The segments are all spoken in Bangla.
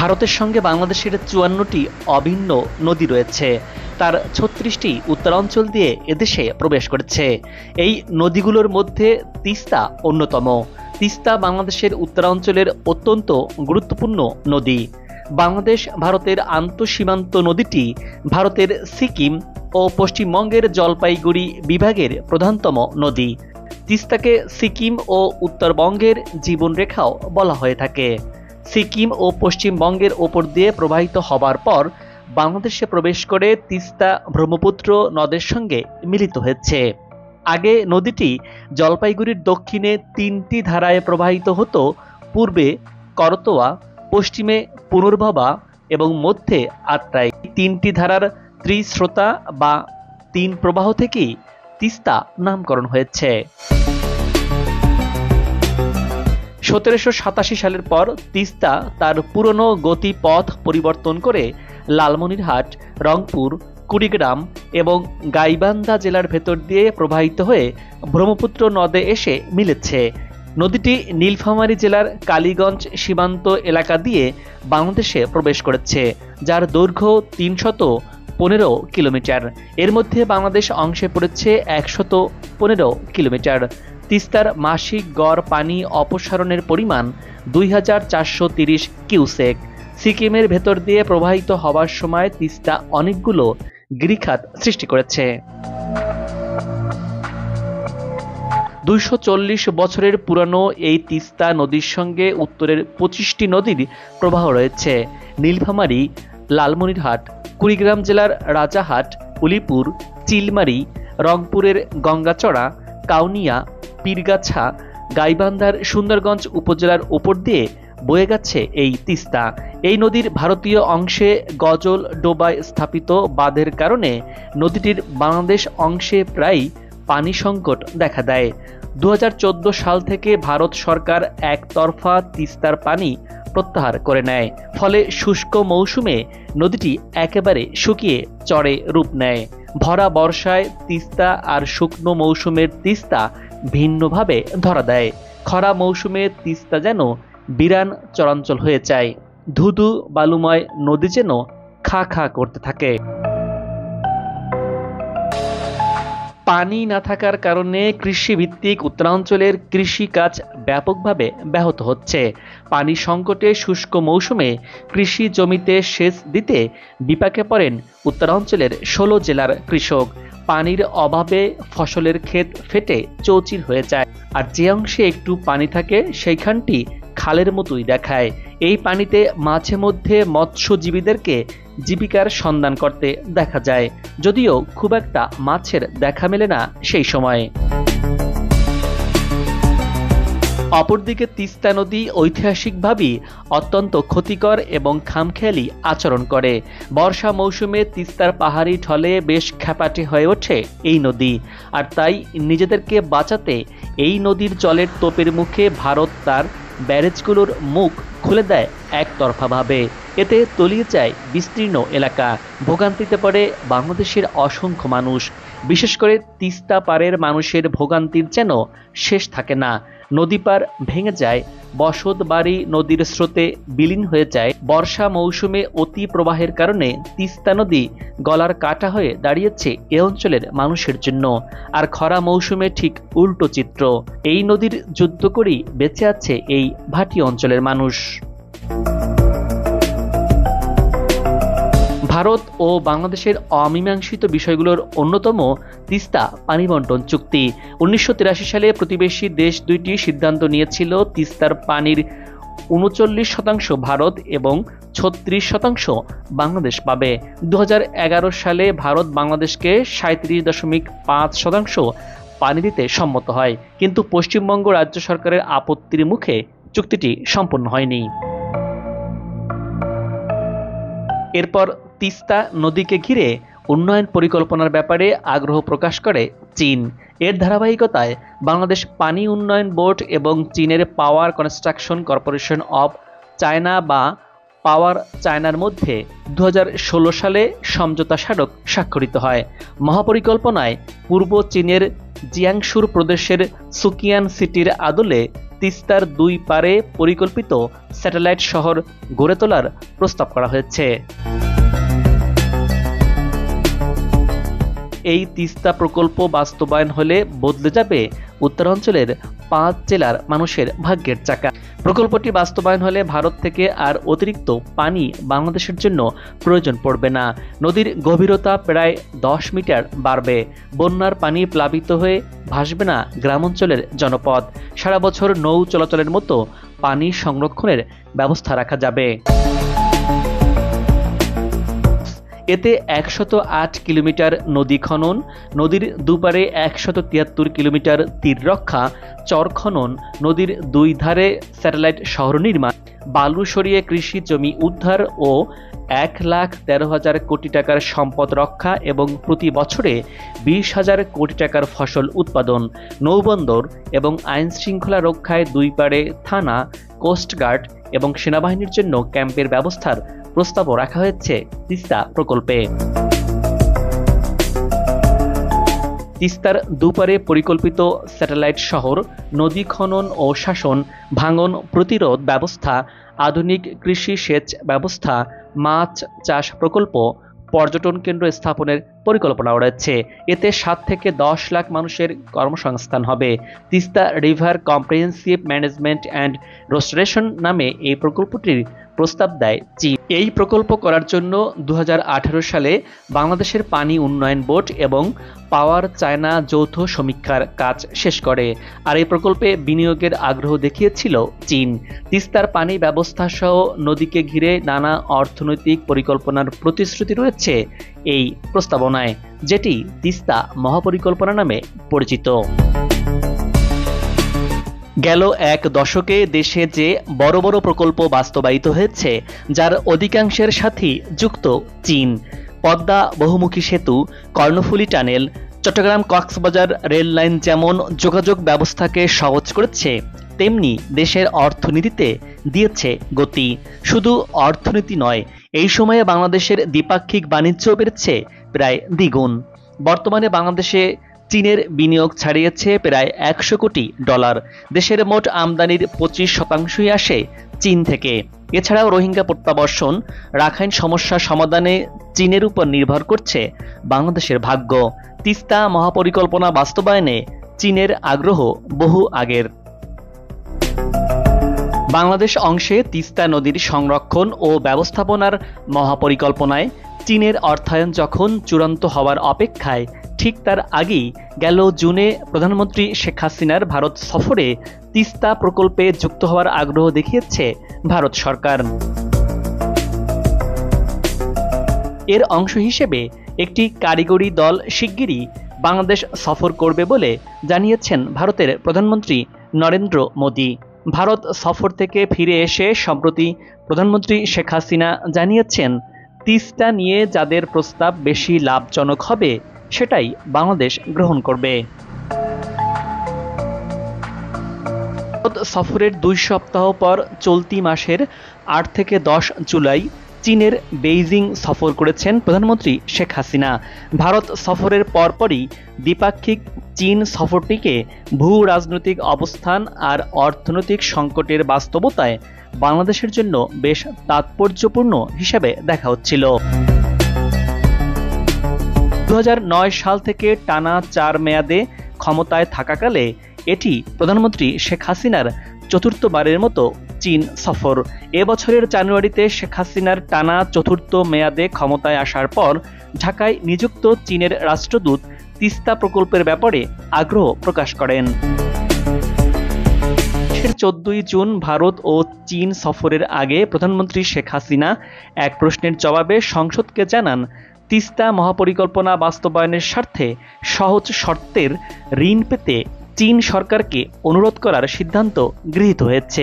ভারতের সঙ্গে বাংলাদেশের ৫৪টি অভিন্ন নদী রয়েছে। তার ৩৬টি উত্তরাঞ্চল দিয়ে এদেশে প্রবেশ করেছে। এই নদীগুলোর মধ্যে তিস্তা অন্যতম। তিস্তা বাংলাদেশের উত্তরাঞ্চলের অত্যন্ত গুরুত্বপূর্ণ নদী। বাংলাদেশ ভারতের আন্তঃসীমান্ত নদীটি ভারতের সিকিম ও পশ্চিমবঙ্গের জলপাইগুড়ি বিভাগের প্রধানতম নদী। তিস্তাকে সিকিম ও উত্তরবঙ্গের জীবনরেখাও বলা হয়ে থাকে। সিকিম ও পশ্চিমবঙ্গের ওপর দিয়ে প্রবাহিত হবার পর বাংলাদেশে প্রবেশ করে তিস্তা ব্রহ্মপুত্র নদের সঙ্গে মিলিত হয়েছে। আগে নদীটি জলপাইগুড়ির দক্ষিণে ৩টি ধারায় প্রবাহিত হতো, পূর্বে করতোয়া, পশ্চিমে পুনর্ভবা এবং মধ্যে আত্রাই। ৩টি ধারার ত্রিস্রোতা বা তিন প্রবাহ থেকেই তিস্তা নামকরণ হয়েছে। ১৭৮৭ সালের পর তিস্তা তার পুরনো গতিপথ পরিবর্তন করে লালমনিরহাট, রংপুর, কুড়িগ্রাম এবং গাইবান্ধা জেলার ভেতর দিয়ে প্রবাহিত হয়ে ব্রহ্মপুত্র নদে এসে মিলেছে। নদীটি নীলফামারী জেলার কালীগঞ্জ সীমান্ত এলাকা দিয়ে বাংলাদেশে প্রবেশ করেছে, যার দৈর্ঘ্য ৩১৫ কিলোমিটার। এর মধ্যে বাংলাদেশ অংশে পড়েছে ১১৫ কিলোমিটার। তিস্তার মাসিক গড় পানি অপসারণের পরিমাণ ২৪৩০ কিউসেক। সিকিমের ভেতর দিয়ে প্রবাহিত হওয়ার সময় তিস্তা অনেকগুলো গিরিখাত সৃষ্টি করেছে। ২৪০ বছরের পুরানো এই তিস্তা নদীর সঙ্গে উত্তরের ২৫টি নদীর প্রবাহ রয়েছে। নীলফামারী, লালমনিরহাট, কুড়িগ্রাম জেলার রাজাহাট, উলিপুর, চিলমারি, রংপুরের গঙ্গাচড়া, কাউনিয়া, পীরগাছা, গাইবান্ধার সুন্দরগঞ্জ উপজেলার উপর দিয়ে বয়ে গেছে এই তিস্তা। এই নদীর ভারতীয় অংশে গজল ডোবায় স্থাপিত বাঁধের কারণে নদীটির বাংলাদেশ অংশে প্রায় পানি সংকট দেখা দেয়। ২০১৪ সাল থেকে ভারত সরকার একতরফা তিস্তার পানি প্রত্যাহার করে নেয়। ফলে শুষ্ক মৌসুমে নদীটি একেবারে শুকিয়ে চরে রূপ নেয়। ভরা বর্ষায় তিস্তা আর শুকনো মৌসুমের তিস্তা ভিন্নভাবে ধরা দেয়। খরা মৌসুমে তিস্তা যেন বিরান চরাঞ্চল হয়ে যায়। ধুধু বালুময় নদী যেন খা খা করতে থাকে। পানি না থাকার কারণে কৃষিভিত্তিক উত্তরাঞ্চলের কৃষিকাজ ব্যাপকভাবে ব্যাহত হচ্ছে। পানি সংকটে শুষ্ক মৌসুমে কৃষি জমিতে সেচ দিতে বিপাকে পড়েন উত্তরাঞ্চলের ১৬ জেলার কৃষক। পানির অভাবে ফসলের ক্ষেত ফেটে চৌচির হয়ে যায়, আর যে অংশে একটু পানি থাকে সেইখানটি খালের মতোই দেখায়। এই পানিতে মাঝে মধ্যে মৎস্যজীবীদেরকে জীবিকার সন্ধান করতে দেখা যায়, যদিও খুব একটা মাছের দেখা মেলে না সেই সময়ে। অপরদিকে তিস্তা নদী ঐতিহাসিকভাবেই অত্যন্ত ক্ষতিকর এবং খামখেয়ালি আচরণ করে। বর্ষা মৌসুমে তিস্তার পাহাড়ি ঢলে বেশ খ্যাপাটে হয়ে ওঠে এই নদী, আর তাই নিজেদেরকে বাঁচাতে এই নদীর জলের তোপের মুখে ভারত তার ব্যারেজগুলোর মুখ খুলে দেয় একতরফাভাবে। এতে তলিয়ে যায় বিস্তীর্ণ এলাকা। ভোগান্তিতে পড়ে বাংলাদেশের অসংখ্য মানুষ। বিশেষ করে তিস্তা পাড়ের মানুষের ভোগান্তির যেন শেষ থাকে না। নদী পার ভেঙে যায়, বসত বাড়ি নদীর স্রোতে বিলীন হয়ে যায়। বর্ষা মৌসুমে অতি প্রবাহের কারণে তিস্তা নদী গলার কাটা হয়ে দাঁড়িয়েছে এ অঞ্চলের মানুষের জন্য। আর খরা মৌসুমে ঠিক উল্টো চিত্র। এই নদীর যুদ্ধ করেই বেঁচে আছে এই ভাটি অঞ্চলের মানুষ। ভারত ও বাংলাদেশের অমীমাংসিত বিষয়গুলোর অন্যতম তিস্তা পানি বন্টন চুক্তি। ১৯৮৩ সালে প্রতিবেশী দেশ দুইটি সিদ্ধান্ত নিয়েছিল তিস্তার পানির ৩৯% ভারত এবং ৩৬% বাংলাদেশ পাবে। ২০১১ সালে ভারত বাংলাদেশকে ৩৭.৫% পানি দিতে সম্মত হয়, কিন্তু পশ্চিমবঙ্গ রাজ্য সরকারের আপত্তির মুখে চুক্তিটি সম্পন্ন হয়নি। এরপর তিস্তা নদীকে ঘিরে উন্নয়ন পরিকল্পনার ব্যাপারে আগ্রহ প্রকাশ করে চীন। এর ধারাবাহিকতায় বাংলাদেশ পানি উন্নয়ন বোর্ড এবং চীনের power construction corporation of China বা পাওয়ার চায়নার মধ্যে ২০১৬ সালে সমঝোতা স্মারক স্বাক্ষরিত হয়। মহাপরিকল্পনায় পূর্ব চীনের জিয়াংসুর প্রদেশের সুকিয়ান সিটির আদলে তিস্তার দুই পারে পরিকল্পিত স্যাটেলাইট শহর গড়ে তোলার প্রস্তাব করা হয়েছে। এই তিস্তা প্রকল্প বাস্তবায়ন হলে বদলে যাবে উত্তরাঞ্চলের 5 জেলার মানুষের ভাগ্যের চাকা। প্রকল্পটি বাস্তবায়ন হলে ভারত থেকে আর অতিরিক্ত পানি বাংলাদেশের জন্য প্রয়োজন পড়বে না। নদীর গভীরতা প্রায় 10 মিটার বাড়বে। বন্যার পানি প্লাবিত হয়ে ভাসবে না গ্রামাঞ্চলের জনপদ। সারা বছর নৌ চলাচলের মতো পানি সংরক্ষণের ব্যবস্থা রাখা যাবে। এতে 108 কিলোমিটার নদী খনন, নদীর দুপারে 173 কিলোমিটার তীর রক্ষা, চর খনন, নদীর দুই ধারে স্যাটেলাইট শহর নির্মাণ, বালু সরিয়ে কৃষি জমি উদ্ধার ও 1,13,000 কোটি টাকার সম্পদ রক্ষা এবং প্রতি বছরে 20,000 কোটি টাকার ফসল উৎপাদন, নৌবন্দর এবং আইন শৃঙ্খলা রক্ষায় দুই পারে থানা, কোস্টগার্ড এবং সেনাবাহিনীর জন্য ক্যাম্পের ব্যবস্থার প্রস্তাবও রাখা হয়েছে তিস্তা প্রকল্পে। তিস্তার দুপারে পরিকল্পিত স্যাটেলাইট শহর, নদী খনন ও শাসন, ভাঙন প্রতিরোধ ব্যবস্থা, আধুনিক কৃষি সেচ ব্যবস্থা, মাছ চাষ প্রকল্প, পর্যটন কেন্দ্র স্থাপনের পরিকল্পনা রয়েছে। এতে 7 থেকে 10 লাখ মানুষের কর্মসংস্থান হবে। Teesta river comprehensive management and restoration নামে এই প্রকল্পটির প্রস্তাব দেয় চীন। এই প্রকল্প করার জন্য 2018 সালে বাংলাদেশের পানি উন্নয়ন বোর্ড এবং পাওয়ার চায়না যৌথ সমীক্ষার কাজ শেষ করে। আর এই প্রকল্পে বিনিয়োগের আগ্রহ দেখিয়েছিল চীন। তিস্তার পানি ব্যবস্থা সহ নদীকে ঘিরে নানা অর্থনৈতিক পরিকল্পনার প্রতিশ্রুতি রয়েছে এই প্রস্তাবনায়, যেটি তিস্তা মহাপরিকল্পনা নামে পরিচিত। গেল এক দশকে দেশে যে বড় বড় প্রকল্প বাস্তবায়িত হয়েছে, যার অধিকাংশের সাথেই যুক্ত চীন। পদ্মা বহুমুখী সেতু, Karnaphuli tunnel, Chattogram Cox's Bazar rail line যেমন যোগাযোগ ব্যবস্থাকে সহজ করেছে, তেমনি দেশের অর্থনীতিতে দিয়েছে গতি। শুধু অর্থনীতি নয়, এই সময়ে বাংলাদেশের দ্বিপাক্ষিক বাণিজ্য বেড়েছে প্রায় দ্বিগুণ। বর্তমানে বাংলাদেশে চীনের বিনিয়োগ ছাড়িয়েছে প্রায় $100 কোটি। দেশের মোট আমদানির 25% আসে চীন থেকে। এছাড়াও রোহিঙ্গা প্রত্যাবর্ষণ, রাখাইন সমস্যা সমাধানে চীনের উপর নির্ভর করছে বাংলাদেশের ভাগ্য। তিস্তা মহাপরিকল্পনা বাস্তবায়নে চীনের আগ্রহ বহু আগের। বাংলাদেশ অংশে তিস্তা নদীর সংরক্ষণ ও ব্যবস্থাপনার মহাপরিকল্পনায় চীনের অর্থায়ন যখন চূড়ান্ত হওয়ার অপেক্ষায়, ঠিক তার আগেই গেল জুনে প্রধানমন্ত্রী শেখ হাসিনার ভারত সফরে তিস্তা প্রকল্পে যুক্ত হওয়ার আগ্রহ দেখিয়েছে ভারত সরকার। এর অংশ হিসেবে একটি কারিগরি দল শিগগিরই বাংলাদেশ সফর করবে বলে জানিয়েছেন ভারতের প্রধানমন্ত্রী নরেন্দ্র মোদী। ভারত সফর থেকে ফিরে এসে সম্প্রতি প্রধানমন্ত্রী শেখ হাসিনা জানিয়েছেন, তিস্তা নিয়ে যাদের প্রস্তাব বেশি লাভজনক হবে সেটাই বাংলাদেশ গ্রহণ করবে। সফরের 2 সপ্তাহ পর চলতি মাসের 8 থেকে 10 জুলাই চীনের বেইজিং সফর করেছেন প্রধানমন্ত্রী শেখ হাসিনা। ভারত সফরের পরপরই দ্বিপাক্ষিক চীন সফরটিকে ভূ রাজনৈতিক অবস্থান আর অর্থনৈতিক সংকটের বাস্তবতায় বাংলাদেশের জন্য বেশ তাৎপর্যপূর্ণ হিসেবে দেখা হচ্ছিল। 2009 সাল থেকে টানা 4 মেয়াদে ক্ষমতায় থাকাকালে এটি প্রধানমন্ত্রী শেখ হাসিনার 4র্থবারের মতো চীন সফর। এবছরের জানুয়ারিতে শেখ হাসিনার টানা 4র্থ মেয়াদে ক্ষমতায় আসার পর ঢাকায় নিযুক্ত চীনের রাষ্ট্রদূত তিস্তা প্রকল্পের ব্যাপারে আগ্রহ প্রকাশ করেন। 14 জুন ভারত ও চীন সফরের আগে প্রধানমন্ত্রী শেখ হাসিনা এক প্রশ্নের জবাবে সংসদকে জানান, তিস্তা মহাপরিকল্পনা বাস্তবায়নের স্বার্থে সহজ শর্তের ঋণ পেতে চীন সরকারকে অনুরোধ করার সিদ্ধান্ত গৃহীত হয়েছে।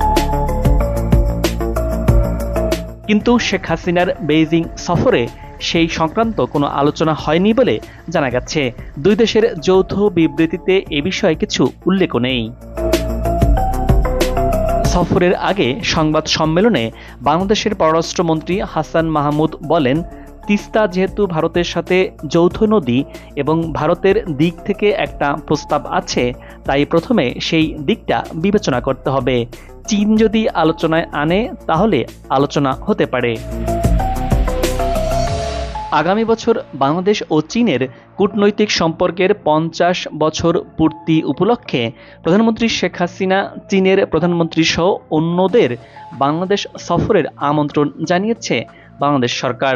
কিন্তু শেখ হাসিনার বেইজিং সফরে সেই সংক্রান্ত কোনো আলোচনা হয়নি বলে জানা গেছে। দুই দেশের যৌথ বিবৃতিতে এ বিষয়ে কিছু উল্লেখ নেই। সফরের আগে সংবাদ সম্মেলনে বাংলাদেশের পররাষ্ট্রমন্ত্রী হাসান মাহমুদ বলেন, তিস্তা যেহেতু ভারতের সাথে যৌথ নদী এবং ভারতের দিক থেকে একটা প্রস্তাব আছে, তাই প্রথমে সেই দিকটা বিবেচনা করতে হবে। চীন যদি আলোচনায় আনে তাহলে আলোচনা হতে পারে। আগামী বছর বাংলাদেশ ও চীনের কূটনৈতিক সম্পর্কের 50 বছর পূর্তি উপলক্ষে প্রধানমন্ত্রী শেখ হাসিনা চীনের প্রধানমন্ত্রী সহ অন্যদের বাংলাদেশ সফরের আমন্ত্রণ জানিয়েছে বাংলাদেশ সরকার।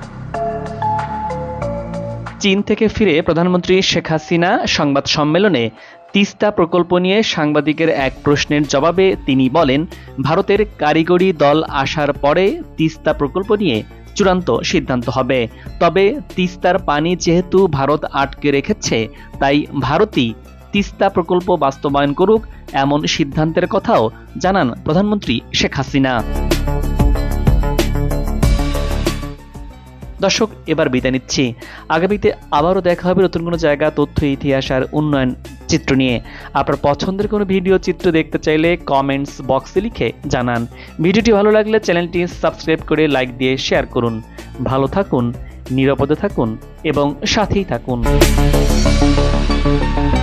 চীন থেকে ফিরে প্রধানমন্ত্রী শেখ হাসিনা সংবাদ সম্মেলনে তিস্তা প্রকল্প নিয়ে সাংবাদিকের এক প্রশ্নের জবাবে তিনি বলেন, ভারতের কারিগরি দল আসার পরে তিস্তা প্রকল্প নিয়ে চূড়ান্ত সিদ্ধান্ত হবে। তবে তিস্তার পানি যেহেতু ভারত আটকে রেখেছে, তাই ভারতই তিস্তা প্রকল্প বাস্তবায়ন করুক, এমন সিদ্ধান্তের কথাও জানান প্রধানমন্ত্রী শেখ হাসিনা। দর্শক, এবার বিদায় নিচ্ছি। আগামীতে আবারও দেখা হবে নতুন কোনো জায়গা, তথ্য, ইতিহাস আর উন্নয়ন চিত্র নিয়ে। আপনার পছন্দের কোনো ভিডিও চিত্র দেখতে চাইলে কমেন্টস বক্সে লিখে জানান। ভিডিওটি ভালো লাগলে চ্যানেলটি সাবস্ক্রাইব করে লাইক দিয়ে শেয়ার করুন। ভালো থাকুন, নিরাপদে থাকুন এবং সাথেই থাকুন।